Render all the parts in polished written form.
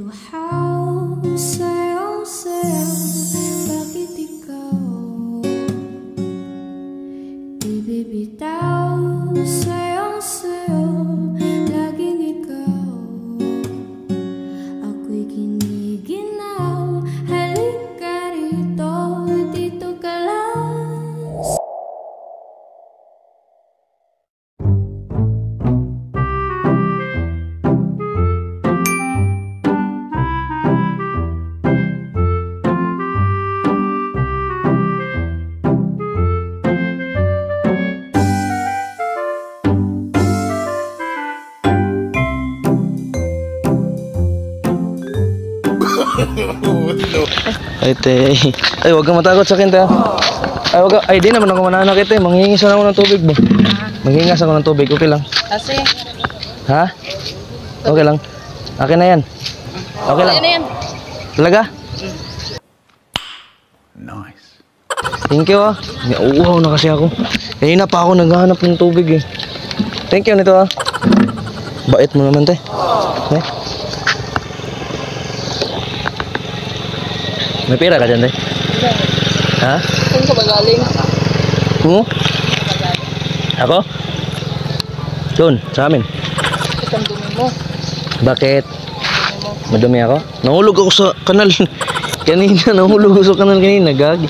Luhaw, sayaw-sayaw, bakit ikaw ibibitaw? Sayaw-sayaw, laging ikaw, ako'y giniginaw. Halika rito, dito ka lang. Ay, te. Ay, wag kang matakot sa akin, te. Ay, wag ka. Ay, di naman ako mananakit, te. Manghingi sana ako ng tubig ba? Manghingas ako ng tubig, okay lang. Kasi, Ha? Okay lang. Akin na yan. Okay lang. ano yan? Talaga? Nice. Thank you, ah. Nauuhaw na kasi ako. Kanina pa ako naghahanap ng tubig, eh. Thank you nito, ah. Bait mo naman, te. Eh? May pera ka dyan, te? Ha? Saan ka ba galing? Ako? Doon, sa amin. Itang dumi mo. Bakit? Madumi ako? Nahulog ako sa kanal. Kanina, nahulog ako sa kanal kanina. Gagi.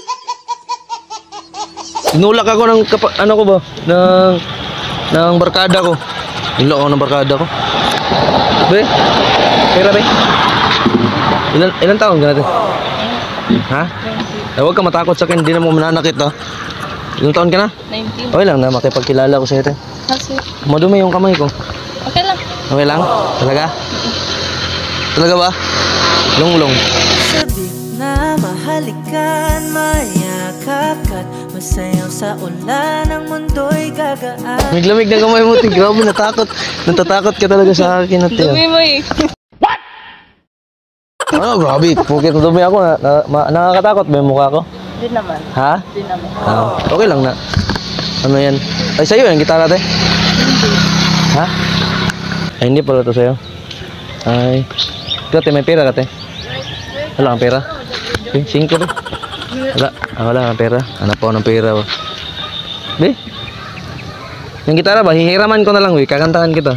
Inulak ako ng, ano ko ba? Ng barkada ko. Inulak ako ng barkada ko. Be? Pera, be? Ilan taon ka natin? Ha? Ay, huwag ka matakot sa akin. Hindi na mo mananakit, ha? Ilang taon ka na? 19. Okay lang na, makipagkilala ko sa'yo, te. Kasi, Madumi yung kamay ko. okay lang. Okay lang? Talaga? Talaga ba? Lunglong. Sabik na mahalikan, mayakap ka't masayaw sa ulan, ang mundo'y gagaan. Lamig-lamig na kamay mo, te. Grabe, natakot. Natatakot ka talaga sa akin, te. Dumi mo eh. Ano, grabe. Pukit na dumi ako. Nakakatakot ba yung mukha ko? Di naman. Ha? Di naman. Okay lang na. Ano yan? Ay, sa'yo yung gitara, te? Ha? Ay, hindi pala ito sa'yo. Ay. Kate, may pera ka, te? Wala kang pera? Okay, 5 ba? Wala kang pera. Hanap ako ng pera, ba? Be? Yung gitara ba? Hihiraman ko na lang, we. Kakantahan kita.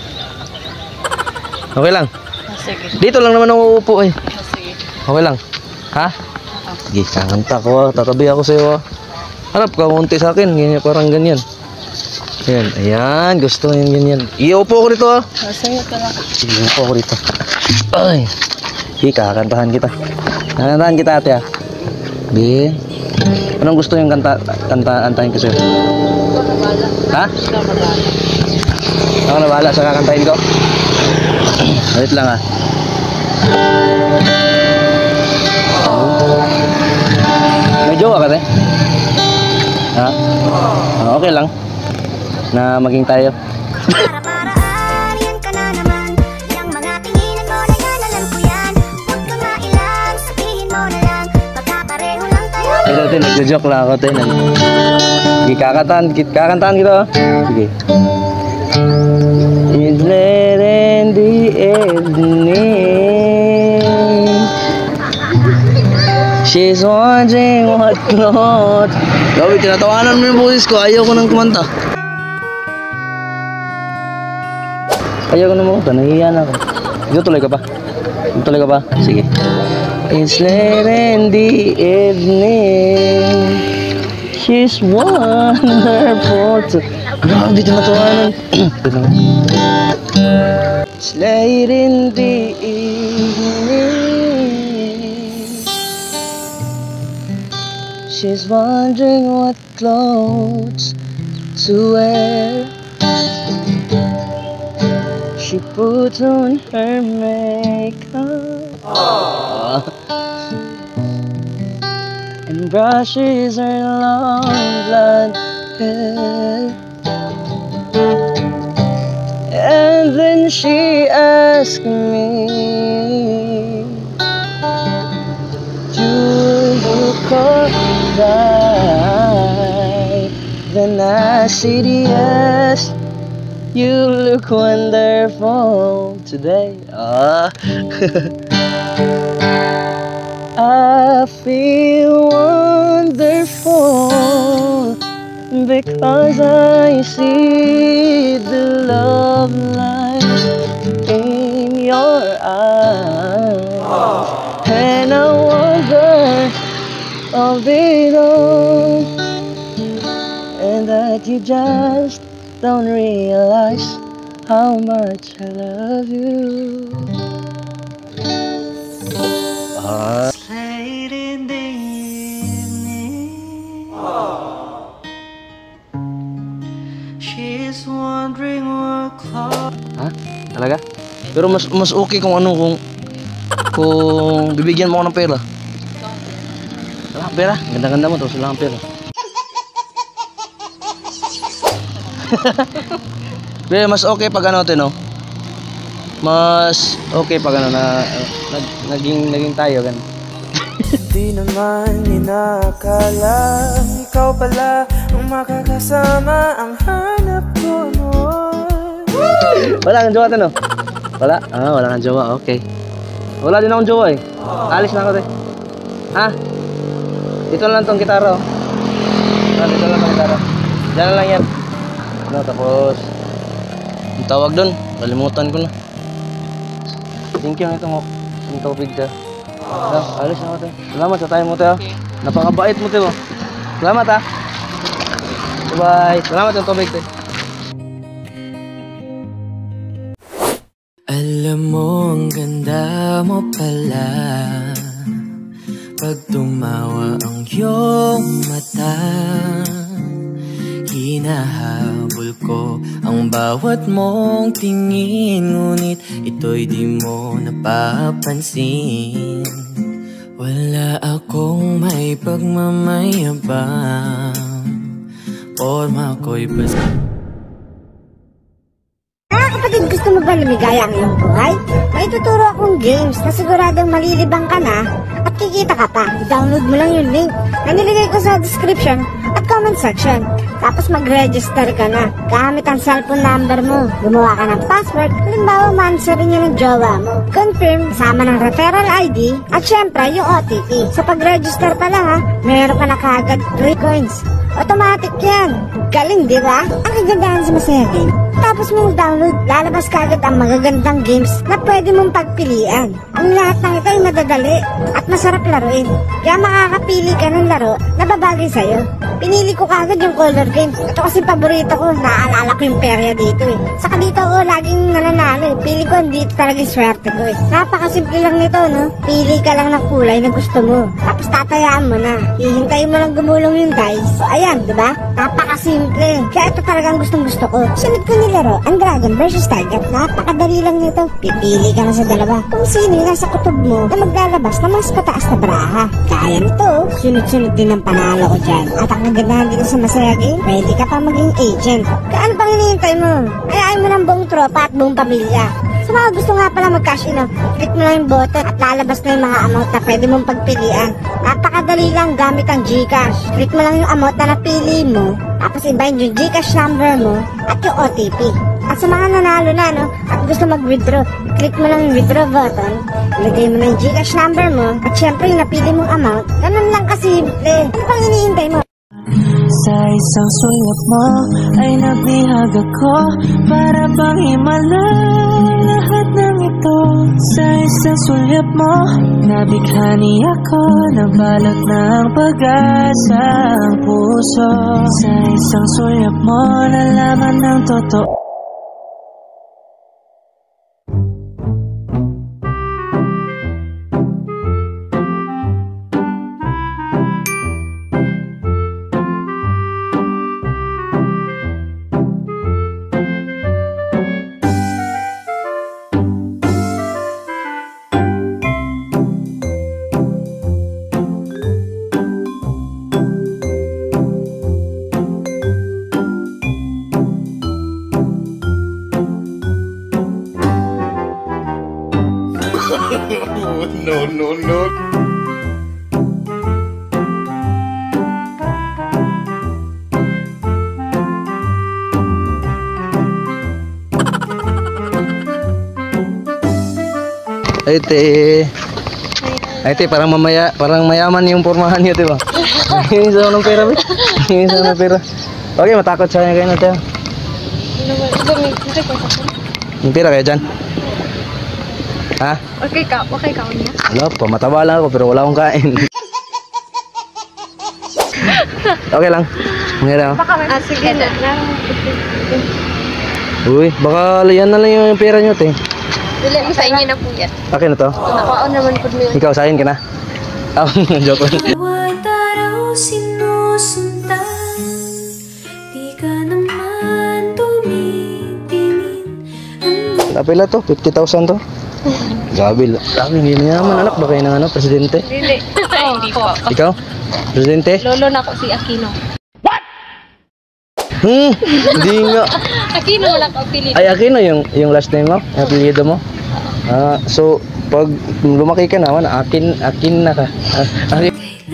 Okay lang? Sige. Dito lang naman ako uupo, eh. Sige. Okay lang? Ha? Sige, kakanta ko. Tatabi ako sa'yo, ah. Harap ka, unti sa akin. Ganyan, parang ganyan. Ayan, ayan. Gusto yan, ganyan. Iupo ko rito, ah. Masaya ka lang. Sige, iupo ko rito. Ay. Sige, kakantahan kita. Kakantahan kita, ate, ah. Bi. Anong gusto yung antahin ko sa'yo? Ikaw na bahala. Ha? Ikaw na bahala. Ako na bahala sa kakantahin ko. Wait lang, ah. May jowa ka, te? Ha? Okay lang na maging tayo. Para-paraan, yan ka na naman. Yang mga tinginan mo na yan, alam ko yan. Huwag ka nga ilang, sabihin mo na lang. Pagkapareho lang tayo. Ito, te, nagjo-joke lang ako, te. Sige, kakantahan kita, oh. Sige. It's late in the evening. She's wondering what clothes. Gabi, tinatawanan mo yung boses ko. Ayaw ko nang kumanta. Ayaw ko nang kumanta. Nahihiyan ako. Ito, tuloy ka pa. Tuloy ka pa. Sige. It's late in the evening. She's wonderful. Grabe, tinatawanan. It's late in the evening. She's wondering what clothes to wear. She puts on her makeup and brushes her long blonde hair. And then she asks me, do you call right? Then I said yes, you look wonderful today. Ah. I feel wonderful because I see the love light in your eyes, and I wonder of it all, and that you just don't realize how much I love you. Late in the evening, she's wondering what clock. Ha? Talaga? Pero mas okay kung kung bibigyan mo ako ng pera. Wala kang pera. Ganda-ganda mo tapos wala kang pera. Pero mas okay pag ano, no? Mas okay pag ano na naging tayo gan. Di naman inakala ikaw pala ang makakasama ang hanap ko noon. Wala kang jowa, no? Wala? Ah, wala kang jowa. Okay. Wala din akong jowa eh. Alis na ako, te. Ha? Dito lang tong gitara, oh. Ah, dito lang tong gitara. Diyan lang yan. Ano, tapos ang tawag doon, kalimutan ko na. Thank you itong tubig ka. Ah, alis na ako, te. Salamat sa time mo, te. Napakabait mo, te. Salamat, ha. Bye. Salamat sa tubig, te. Alam mo ang ganda mo pala pag tumawa ang iyong mata. Hinahabol ko ang bawat mong tingin, ngunit ito'y di mo napapansin. Wala akong may pagmamayabang, forma ko'y basta. Kapatid, gusto mo ba lumigaya ang iyong buhay? May tuturo akong games na siguradong malilibang ka na at kikita ka pa. Download mo lang yung link na nilagay ko sa description at comment section. Tapos mag-register ka na gamit ang cellphone number mo. Gumawa ka ng password, halimbawa ma-answerin niya ng jowa mo. Confirm, sama ng referral ID at syempre yung OTP. Sa pag-register pa lang ha, meron ka na kaagad 3 coins. Automatic yan. Galing, di ba? Ang kagandahan sa Masaya Game. Tapos mong download, lalabas kaagad ang magagandang games na pwede mong pagpilian. Ang lahat ng ito ay madadali at masarap laruin. Kaya makakapili ka ng laro na babagay sa'yo. Pinili ko kaagad yung color game. Ito kasi paborito ko. Naaalala ko yung perya dito eh. Saka dito ako laging nananalo eh. Pili ko dito talaga yung swerte ko eh. Napakasimple lang nito, no? Pili ka lang ng kulay na gusto mo. Tapos tatayaan mo na. Hihintayin mo lang gumulong yung dice. So ayan, di ba? Napakasimple. Kaya ito talagang gustong gusto ko. Sunod ko nilaro ang Dragon vs Tiger. Napakadali lang nito. Pipili ka na sa dalawa. Kung sino yung nasa kutob mo na maglalabas na mas pataas na braha. Kaya nito, sunod-sunod din ang panalo ko dyan. At ang nagandahan dito sa Masaya Game, pwede ka pa maging agent. Kaano pang hinihintay mo? Ayayin mo ng buong tropa at buong pamilya. Sa mga gusto nga pala mag-cash in, click mo lang yung button at lalabas na yung mga amount na pwede mong pagpilian. Napakadali lang gamit ang GCash. Click mo lang yung amount na napili mo, tapos ibahin yung GCash number mo at yung OTP. At sa mga nanalo na, no, at gusto mag-withdraw, click mo lang yung withdraw button, ilagay mo na yung GCash number mo, at syempre yung napili mong amount. Ganun lang kasimple. Ano pang hinihintay mo? Sa isang sulyap mo ay nabihag ako, para bang himala lahat ng ito. Sa isang sulyap mo, nabighani ako, nabalot ng pag-asa ang puso. Sa isang sulyap mo, nalaman ng totoo. No, no, no. Ay, te. Ay, te, parang mayaman yung pormahan niyo, diba? Hingi sa ng pera, be. Hingi sa ng pera. Okay, matakot sa kanya kayo na tayo. Yung pera kayo dyan? Ha? Okay ka niya. Wala pa, mataba lang ako pero wala akong kain. Okay lang. Mangyari ako. Sige na. Uy, baka yan na lang yung pera nyo, te. Dili mo sa inyo na po yan. Akin na to. Nakaon naman po mo. Ikaw, sa akin ka na. Oh, joke lang. Bawat araw sinusundan, di ka naman tumitingin. Napila to, 50,000 to. Grabe, hindi naman anak. Baka yun ang ano, presidente. Dili. Hindi po. Ikaw? Presidente? Lolo na ko si Aquino. Hindi nga. Aquino wala ko pili. Ay, Aquino yung last name mo? Yung apelyido mo? So, pag lumaki ka naman, akin na ka. Akin.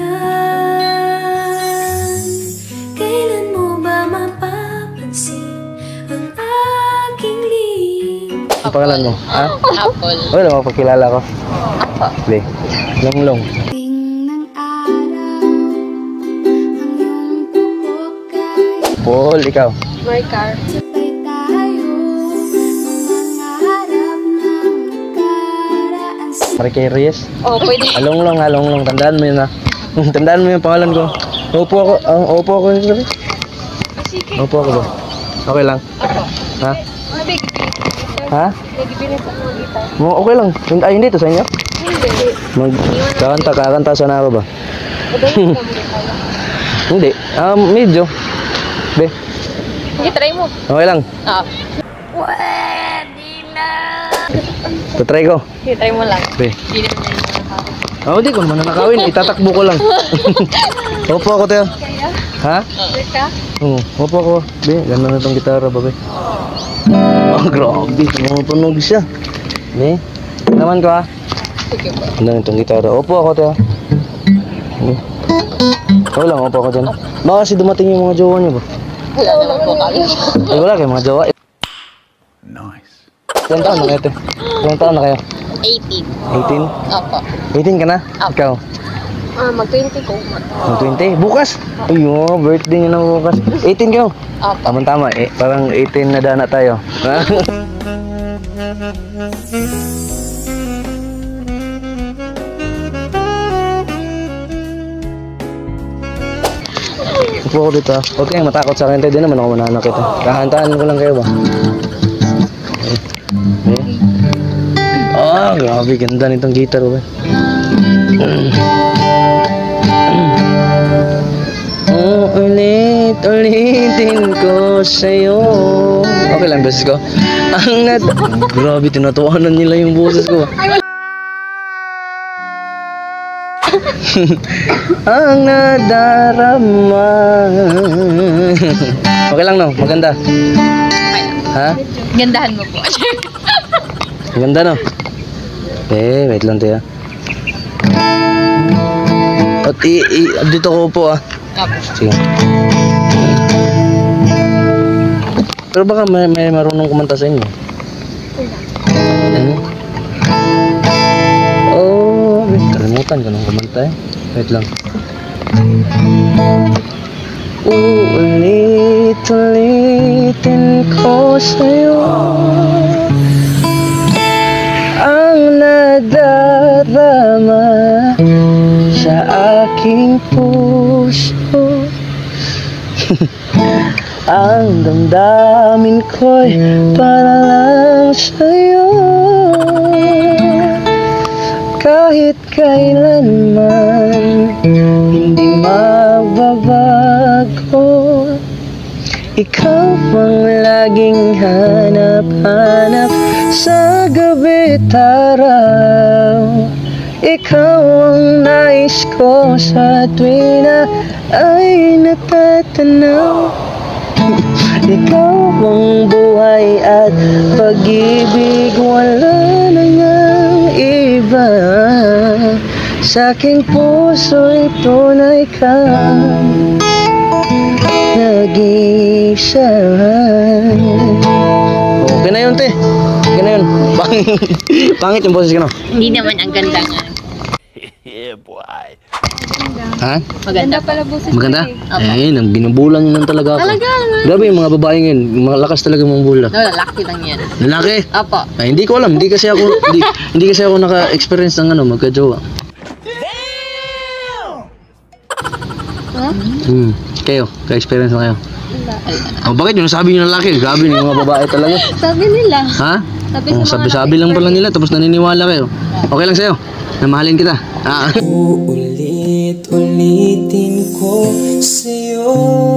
Kailan mo ba mapapansin ang aking lihim? Ang pangalan mo? Ha? Apple. Wala mo pakilala ko. Be. Longlong. Ng araw, ang iyong buhok ay Paul, ikaw. My car. sabay tayo, mangarap ng nakaraan sa Marikay Reyes. Oh, pwede. Alonglong, alonglong. Tandaan mo yun ha. Tandaan mo yung pangalan ko. Opo ako. Opo ako yun sabi. Sige. Opo ako ba? Okay lang. Ako. Ha? Big. Ha? Nagibili sa mga gitar. Okay lang. Ay, hindi to sa inyo? Hindi. Kakanta sana ako ba? Pwede mo gitar. Hindi. Medyo. Be. Sige, try mo. Okay lang. Tatry ko. Sige, try mo lang. Be. Hindi naman yan nakakawin. Hindi ko naman nakakawin. Itatakbo ko lang. Opo ako tayo. Kaya? Ha? Okay ka? Oo. Opo ako. Be, ganda na itong gitara ba, be? Oh, grabe. Tumutunog siya. Be. Naman ko ha. Sige po. Ganda na itong gitara. Opo ako tayo. Be. Okay lang. Opo ako dyan. Baka kasi dumating yung mga jowa niyo ba? Wala naman po kami. Ay, wala kayo mga jowa. Nice. Ilang taon na kayo, te? Ilang taon na kayo? 18. 18? Opo. 18 ka na? Opo. Ikaw? Mag-20 ko. 20? Bukas? Ay, birthday niyo na bukas. 18 kayo? Opo. Tama-tama, parang 18 na dana tayo. Upo ako dito. Huwag kayong matakot sa akin, tayo. Di naman ako mananak ito. Kahantaan ko lang kayo ba? Grabe, ganda nitong guitar ba? Ulitin ko sa'yo. Okay lang, boses ko. Grabe, tinatawanan nila yung boses ko. Ang nadarama. Okay lang, no? Maganda. Ha? Gandahan mo po. Maganda, no? Wait lang tayo. At dito ko po Opo. Sige. Pero baka may marunong kumanta sa inyo. Kalimutan ko nung kumanta Wait lang. Ulit-ulitin ko sa'yo ang nadarama sa aking puso. Ang damdamin ko'y para lang sa'yo. Kahit kailanman hindi magbabago. Ikaw ang laging hanap-hanap sa gabi't araw. Ikaw ang nais ko sa tuwina ay natatanaw. Ikaw ang buhay at pag-ibig, wala na ngang iba. Sa aking puso'y tunay ka nag-iisa. Okay na yun, te. Okay na yun. Pangit yung boses ka, no? Hindi naman ang ganda nga. Ha? Maganda pala boses. Maganda? Eh, nang binubulan nyo lang talaga ako. Talaga naman. Grabe yung mga babae ngayon. Malakas talaga mambula. No, lalaki lang yan. Lalaki? Opo. Ay, hindi ko alam. Hindi kasi ako naka-experience ng magka-jowa. Kayo, ka-experience mo kayo? Oh, bakit yung sabi nyo lalaki? Grabe yung mga babae talaga. Sabi nila. Ha? Sabi Oh, sabi-sabi lang pala nila tapos naniniwala kayo. Okay lang sa'yo. Namahalin kita. Uulit-ulitin ko sa'yo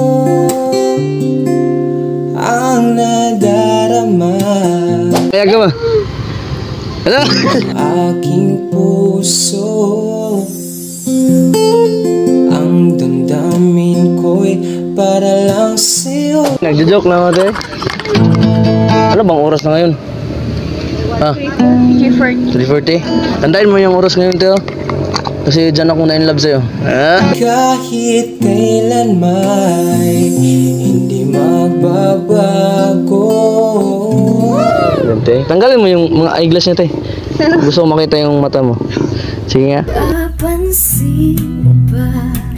ang nadarama. Kaya ka ba? Hello? Aking puso, ang damdamin ko'y para lang sa'yo. Nagjo-joke lang ako, te. Ano bang oras na ngayon? 3:40. Tandaan mo yung oras ngayon, te. Kasi dyan ako na in love sa'yo. Kahit kailan may hindi magbabago. Yan, te. Tanggalin mo yung mga eyeglass niya, te. Gusto ko makita yung mata mo. Sige nga. Napansin mo ba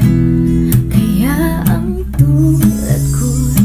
kaya ang tulad ko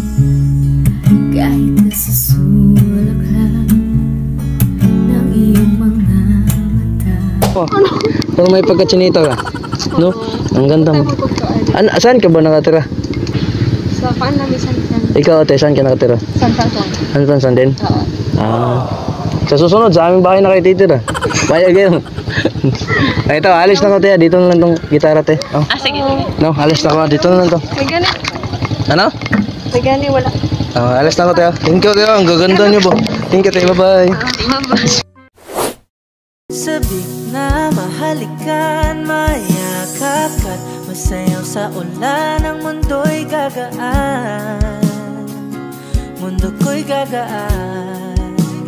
kahit nasa sulak lang ng iyong mga mata. Pero may pagkachinita ka. No? Ang ganda mo. Saan ka ba nakatira? Sa paan namin San. Ikaw, te, saan ka nakatira? San din? Oo. Sa susunod, sa aming bahay na kayo titira. Payag yun. Ay, ito, alis na ko, te. Dito na lang tong gitara, te. Oh. Sige. No, alis na ko. Dito na lang to. May gani. Ano? May gani, wala. Alis na ko, te. Thank you, te. Ang gaganda niyo po. Thank you, te. Bye-bye. Sabik na mahalikan, mayakap at masayaw sa ulan. Ang mundo'y gagaan, mundo ko'y gagaan.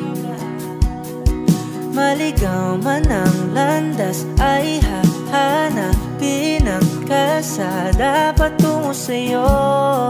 Maligaw man ang landas ay hahanapin ang kalsada patungo sa'yo.